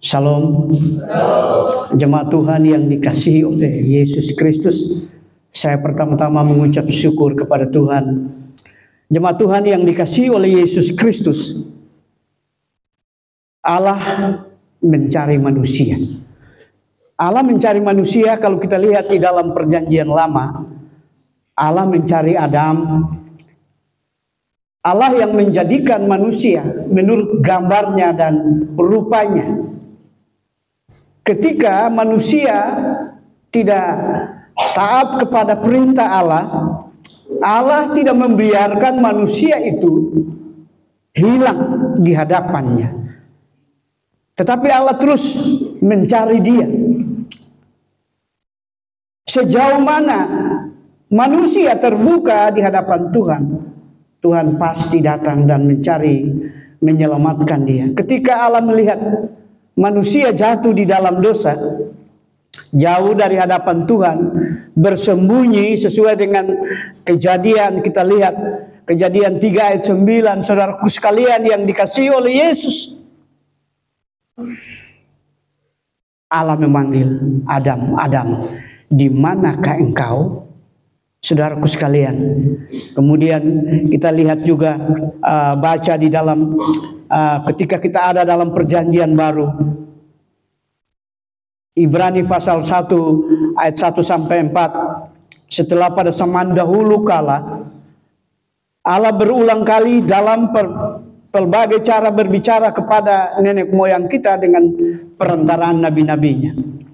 Shalom. Jemaat Tuhan yang dikasihi oleh Yesus Kristus, saya pertama-tama mengucap syukur kepada Tuhan. Jemaat Tuhan yang dikasihi oleh Yesus Kristus, Allah mencari manusia. Allah mencari manusia. Kalau kita lihat di dalam perjanjian lama, Allah mencari Adam. Allah yang menjadikan manusia menurut gambarnya dan rupanya. Ketika manusia tidak taat kepada perintah Allah, Allah tidak membiarkan manusia itu hilang di hadapannya. Tetapi Allah terus mencari dia. Sejauh mana manusia terbuka di hadapan Tuhan, Tuhan pasti datang dan mencari, menyelamatkan dia. Ketika Allah melihat manusia jatuh di dalam dosa, jauh dari hadapan Tuhan, bersembunyi sesuai dengan Kejadian, kita lihat Kejadian 3 ayat 9, saudaraku sekalian yang dikasihi oleh Yesus. Allah memanggil Adam, Adam, di manakah engkau? Saudaraku sekalian. Kemudian kita lihat juga baca di dalam ketika kita ada dalam perjanjian baru, Ibrani pasal 1 ayat 1 sampai 4. Setelah pada zaman dahulu kala Allah berulang kali dalam berbagai cara berbicara kepada nenek moyang kita dengan perantaraan nabi-nabinya.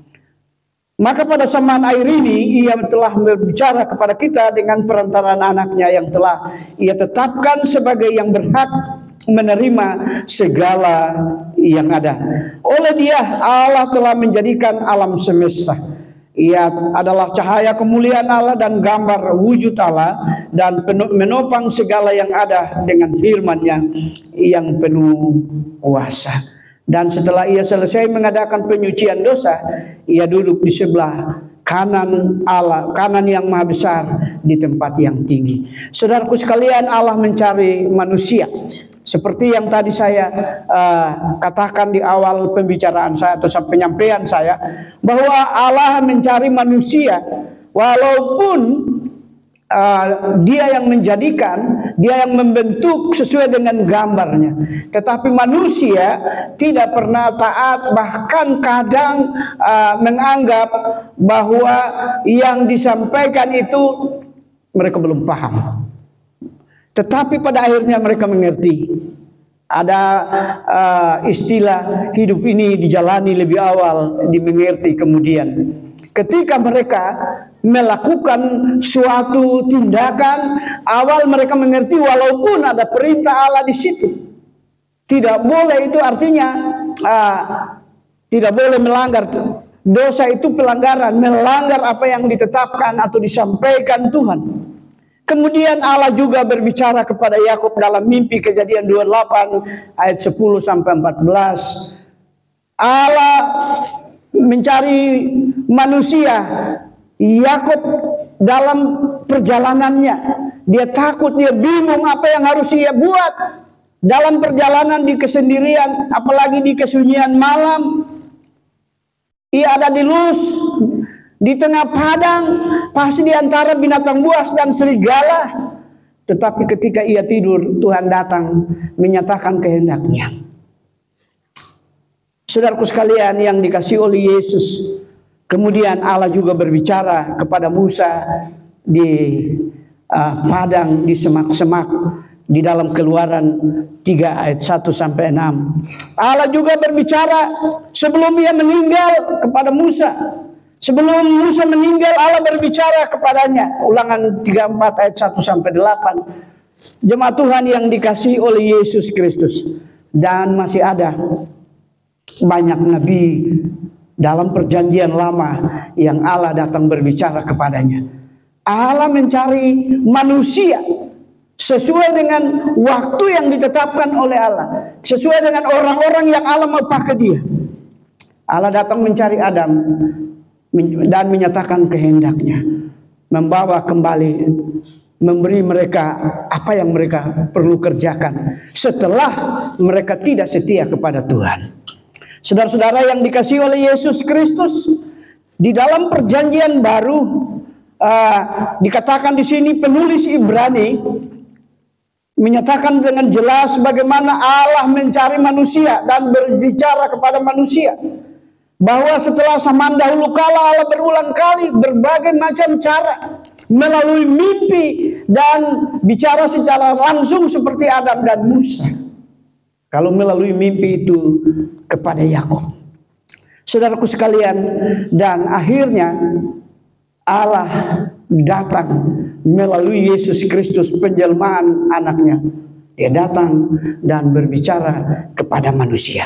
Maka pada zaman akhir ini ia telah berbicara kepada kita dengan perantaraan anaknya yang telah ia tetapkan sebagai yang berhak menerima segala yang ada. Oleh dia Allah telah menjadikan alam semesta. Ia adalah cahaya kemuliaan Allah dan gambar wujud Allah, dan menopang segala yang ada dengan firman-Nya yang penuh kuasa. Dan setelah ia selesai mengadakan penyucian dosa, ia duduk di sebelah kanan Allah, kanan yang maha besar di tempat yang tinggi. Saudaraku sekalian, Allah mencari manusia. Seperti yang tadi saya katakan di awal pembicaraan saya atau penyampaian saya, bahwa Allah mencari manusia walaupun dia yang menjadikan, dia yang membentuk sesuai dengan gambarnya. Tetapi manusia tidak pernah taat, bahkan kadang menganggap bahwa yang disampaikan itu mereka belum paham. Tetapi pada akhirnya mereka mengerti. Ada istilah hidup ini dijalani lebih awal, dimengerti kemudian. Ketika mereka melakukan suatu tindakan, awal mereka mengerti walaupun ada perintah Allah di situ. Tidak boleh, itu artinya tidak boleh melanggar. Dosa itu pelanggaran, melanggar apa yang ditetapkan atau disampaikan Tuhan. Kemudian Allah juga berbicara kepada Yakub dalam mimpi, Kejadian 28 ayat 10 sampai 14. Allah mencari manusia. Yakub dalam perjalanannya, dia takut, dia bingung apa yang harus ia buat dalam perjalanan di kesendirian, apalagi di kesunyian malam. Ia ada di Luz, di tengah padang, pasti di antara binatang buas dan serigala. Tetapi ketika ia tidur, Tuhan datang menyatakan kehendaknya. Saudaraku sekalian yang dikasihi oleh Yesus, kemudian Allah juga berbicara kepada Musa di padang, di semak-semak, di dalam Keluaran 3 ayat 1 sampai 6. Allah juga berbicara sebelum ia meninggal kepada Musa. Sebelum Musa meninggal, Allah berbicara kepadanya. Ulangan 34 ayat 1 sampai 8. Jemaat Tuhan yang dikasihi oleh Yesus Kristus. Dan masih ada banyak nabi dalam perjanjian lama yang Allah datang berbicara kepadanya. Allah mencari manusia sesuai dengan waktu yang ditetapkan oleh Allah, sesuai dengan orang-orang yang Allah mau pakai dia. Allah datang mencari Adam dan menyatakan kehendaknya, membawa kembali, memberi mereka apa yang mereka perlu kerjakan setelah mereka tidak setia kepada Tuhan. Saudara-saudara yang dikasihi oleh Yesus Kristus, di dalam perjanjian baru dikatakan di sini penulis Ibrani menyatakan dengan jelas bagaimana Allah mencari manusia dan berbicara kepada manusia. Bahwa setelah zaman dahulu kala Allah berulang kali berbagai macam cara melalui mimpi dan bicara secara langsung seperti Adam dan Musa. Kalau melalui mimpi itu kepada Yakub. Saudaraku sekalian, dan akhirnya Allah datang melalui Yesus Kristus, penjelmaan anaknya. Dia datang dan berbicara kepada manusia.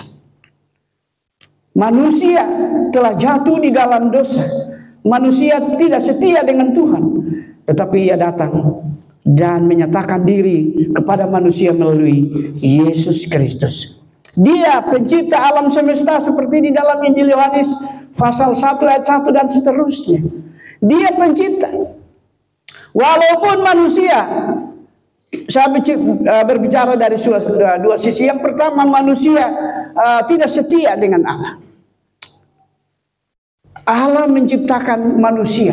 Manusia telah jatuh di dalam dosa. Manusia tidak setia dengan Tuhan. Tetapi ia datang dan menyatakan diri kepada manusia melalui Yesus Kristus. Dia pencipta alam semesta seperti di dalam Injil Yohanes pasal 1 ayat 1 dan seterusnya. Dia pencipta. Walaupun manusia, saya berbicara dari dua sisi. Yang pertama, manusia tidak setia dengan Allah. Allah menciptakan manusia.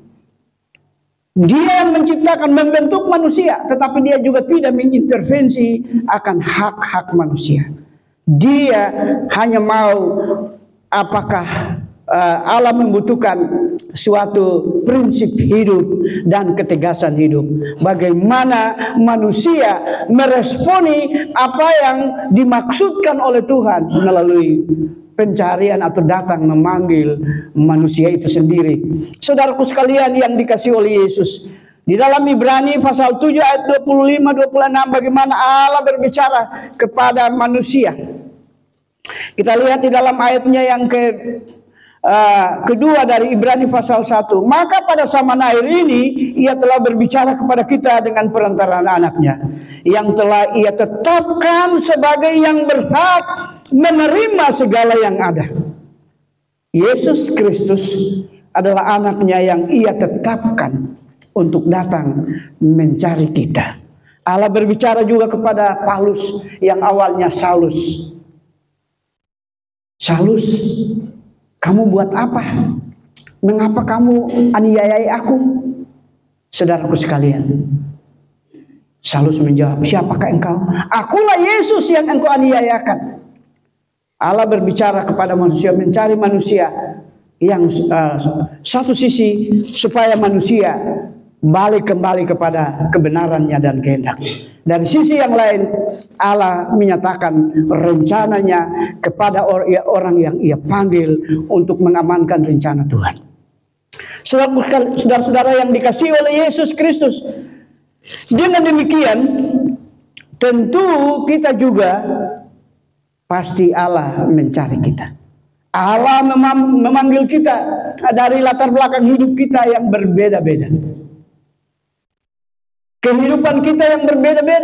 Dia yang menciptakan, membentuk manusia, tetapi dia juga tidak mengintervensi akan hak-hak manusia. Dia hanya mau apakah Allah membutuhkan suatu prinsip hidup dan ketegasan hidup. Bagaimana manusia meresponi apa yang dimaksudkan oleh Tuhan melalui pencarian atau datang memanggil manusia itu sendiri. Saudaraku sekalian yang dikasihi oleh Yesus, di dalam Ibrani pasal 7 ayat 25-26 bagaimana Allah berbicara kepada manusia. Kita lihat di dalam ayatnya yang kedua dari Ibrani pasal 1. Maka pada zaman akhir ini ia telah berbicara kepada kita dengan perantaraan anaknya, yang telah ia tetapkan sebagai yang berhak menerima segala yang ada. Yesus Kristus adalah anaknya yang ia tetapkan untuk datang mencari kita. Allah berbicara juga kepada Paulus yang awalnya Saulus. Saulus, kamu buat apa? Mengapa kamu aniayai aku? Saudaraku sekalian, Saulus menjawab, siapakah engkau? Akulah Yesus yang engkau aniayakan. Allah berbicara kepada manusia, mencari manusia yang satu sisi supaya manusia balik kembali kepada kebenarannya dan kehendaknya. Dari sisi yang lain, Allah menyatakan rencananya kepada orang yang ia panggil untuk mengamankan rencana Tuhan. Saudara-saudara yang dikasihi oleh Yesus Kristus, dengan demikian tentu kita juga pasti Allah mencari kita. Allah memanggil kita dari latar belakang hidup kita yang berbeda-beda. Kehidupan kita yang berbeda-beda.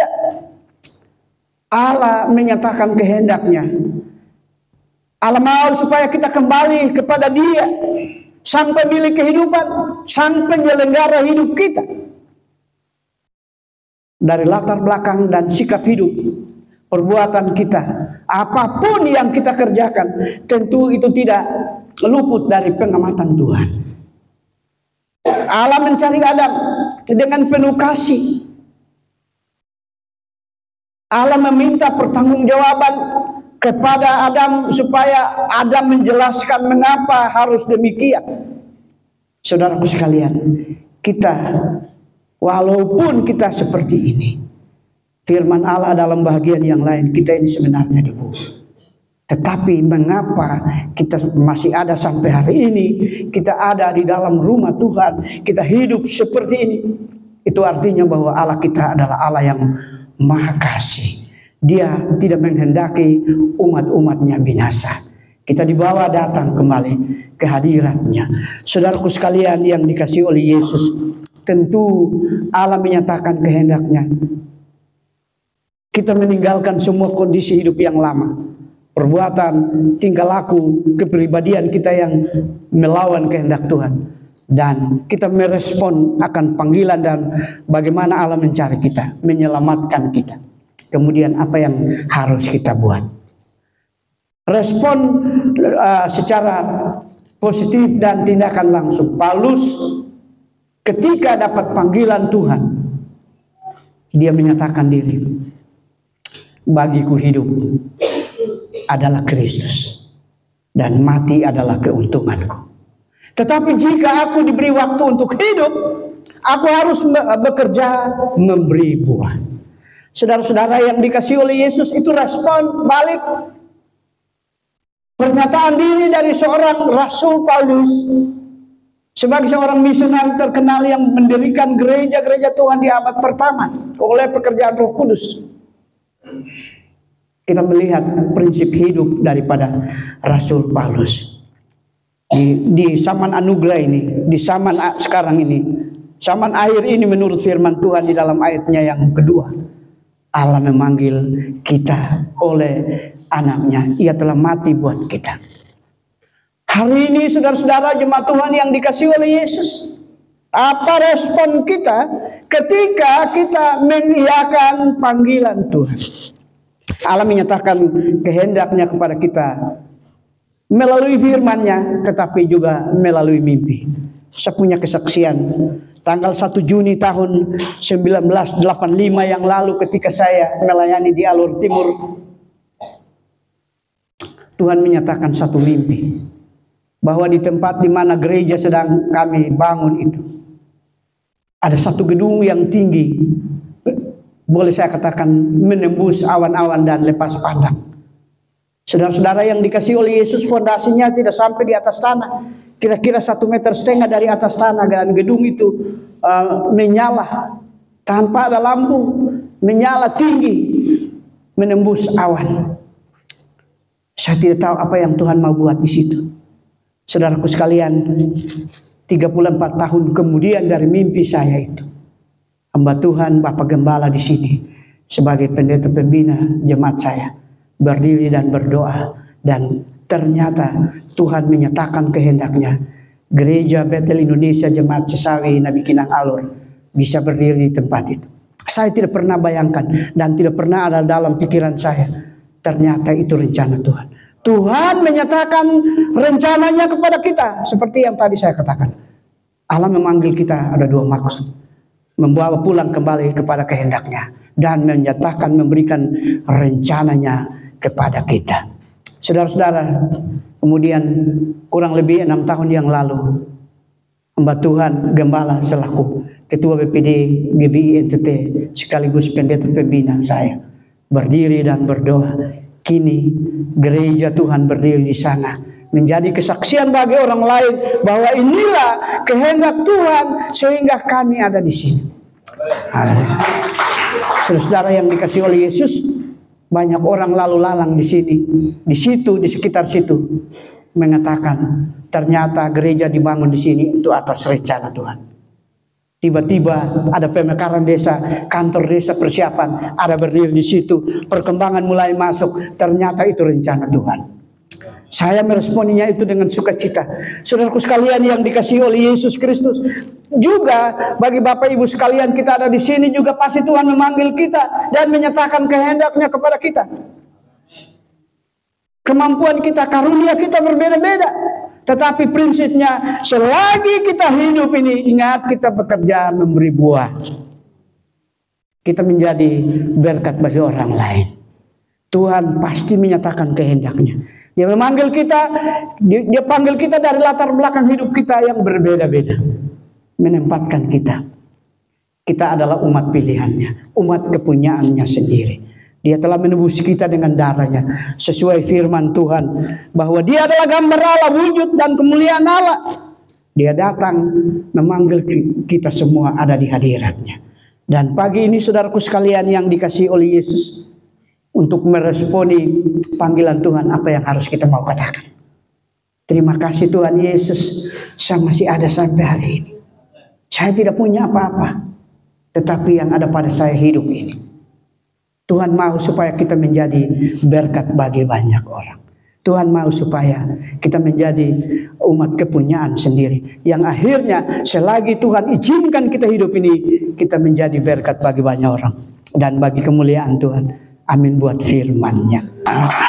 Allah menyatakan kehendaknya. Allah mau supaya kita kembali kepada Dia, sang pemilik kehidupan, sang penyelenggara hidup kita. Dari latar belakang dan sikap hidup, perbuatan kita, apapun yang kita kerjakan, tentu itu tidak luput dari pengamatan Tuhan. Allah mencari Adam dengan penuh kasih. Allah meminta pertanggungjawaban kepada Adam supaya Adam menjelaskan mengapa harus demikian. Saudaraku sekalian, kita walaupun kita seperti ini, firman Allah dalam bagian yang lain, kita ini sebenarnya dibunuh. Tetapi mengapa kita masih ada sampai hari ini, kita ada di dalam rumah Tuhan, kita hidup seperti ini. Itu artinya bahwa Allah kita adalah Allah yang Maha Kasih. Dia tidak menghendaki umat-umatnya binasa. Kita dibawa datang kembali ke hadiratnya. Saudaraku sekalian yang dikasihi oleh Yesus, tentu Allah menyatakan kehendaknya. Kita meninggalkan semua kondisi hidup yang lama. Perbuatan, tingkah laku, kepribadian kita yang melawan kehendak Tuhan. Dan kita merespon akan panggilan dan bagaimana Allah mencari kita, menyelamatkan kita. Kemudian apa yang harus kita buat. respon secara positif dan tindakan langsung. Paulus ketika dapat panggilan Tuhan, dia menyatakan diri, bagiku hidup adalah Kristus dan mati adalah keuntunganku. Tetapi jika aku diberi waktu untuk hidup, aku harus bekerja memberi buah. Saudara-saudara yang dikasihi oleh Yesus, itu respon balik pernyataan diri dari seorang Rasul Paulus sebagai seorang misionaris terkenal yang mendirikan gereja-gereja Tuhan di abad pertama oleh pekerjaan Roh Kudus. Kita melihat prinsip hidup daripada Rasul Paulus di zaman anugerah ini, di zaman sekarang ini, zaman akhir ini, menurut firman Tuhan di dalam ayatnya yang kedua, Allah memanggil kita oleh anaknya. Ia telah mati buat kita. Hari ini saudara-saudara jemaat Tuhan yang dikasihi oleh Yesus, apa respon kita ketika kita mengiyakan panggilan Tuhan? Allah menyatakan kehendaknya kepada kita melalui firman-Nya, tetapi juga melalui mimpi. Saya punya kesaksian tanggal 1 Juni tahun 1985 yang lalu ketika saya melayani di Alur Timur, Tuhan menyatakan satu mimpi, bahwa di tempat di mana gereja sedang kami bangun itu, ada satu gedung yang tinggi, boleh saya katakan menembus awan-awan dan lepas pandang. Saudara-saudara yang dikasihi oleh Yesus, fondasinya tidak sampai di atas tanah, kira-kira 1,5 meter dari atas tanah, dan gedung itu menyala tanpa ada lampu, menyala tinggi, menembus awan. Saya tidak tahu apa yang Tuhan mau buat di situ. Saudaraku sekalian, 34 tahun kemudian dari mimpi saya itu, hamba Tuhan Bapak Gembala di sini sebagai pendeta pembina jemaat saya berdiri dan berdoa, dan ternyata Tuhan menyatakan kehendaknya Gereja Betel Indonesia Jemaat Cisawi Nabi Kinang Alur bisa berdiri di tempat itu. Saya tidak pernah bayangkan dan tidak pernah ada dalam pikiran saya, ternyata itu rencana Tuhan. Tuhan menyatakan rencananya kepada kita seperti yang tadi saya katakan. Allah memanggil kita ada dua maksud, membawa pulang kembali kepada kehendaknya dan menyatakan memberikan rencananya kepada kita. Saudara-saudara, kemudian kurang lebih 6 tahun yang lalu, hamba Tuhan Gembala selaku Ketua BPD GBI NTT sekaligus pendeta pembina saya berdiri dan berdoa. Kini gereja Tuhan berdiri di sana menjadi kesaksian bagi orang lain bahwa inilah kehendak Tuhan sehingga kami ada di sini. Saudara-saudara yang dikasihi oleh Yesus, banyak orang lalu lalang di sini, di situ, di sekitar situ, mengatakan ternyata gereja dibangun di sini itu atas rencana Tuhan. Tiba-tiba ada pemekaran desa, kantor desa persiapan, ada berdiri di situ, perkembangan mulai masuk, ternyata itu rencana Tuhan. Saya meresponinya itu dengan sukacita. Saudaraku sekalian yang dikasihi oleh Yesus Kristus, juga bagi Bapak Ibu sekalian kita ada di sini juga pasti Tuhan memanggil kita dan menyatakan kehendaknya kepada kita. Kemampuan kita, karunia kita berbeda-beda, tetapi prinsipnya selagi kita hidup ini, ingat kita bekerja memberi buah. Kita menjadi berkat bagi orang lain. Tuhan pasti menyatakan kehendaknya. Dia memanggil kita, dia panggil kita dari latar belakang hidup kita yang berbeda-beda. Menempatkan kita. Kita adalah umat pilihannya, umat kepunyaannya sendiri. Dia telah menebus kita dengan darahnya. Sesuai firman Tuhan, bahwa dia adalah gambar Allah, wujud dan kemuliaan Allah. Dia datang memanggil kita semua ada di hadiratnya. Dan pagi ini saudaraku sekalian yang dikasihi oleh Yesus, untuk meresponi panggilan Tuhan, apa yang harus kita mau katakan? Terima kasih Tuhan Yesus, saya masih ada sampai hari ini. Saya tidak punya apa-apa, tetapi yang ada pada saya hidup ini. Tuhan mau supaya kita menjadi berkat bagi banyak orang. Tuhan mau supaya kita menjadi umat kepunyaan sendiri, yang akhirnya selagi Tuhan izinkan kita hidup ini, kita menjadi berkat bagi banyak orang dan bagi kemuliaan Tuhan. Amin buat firman-Nya.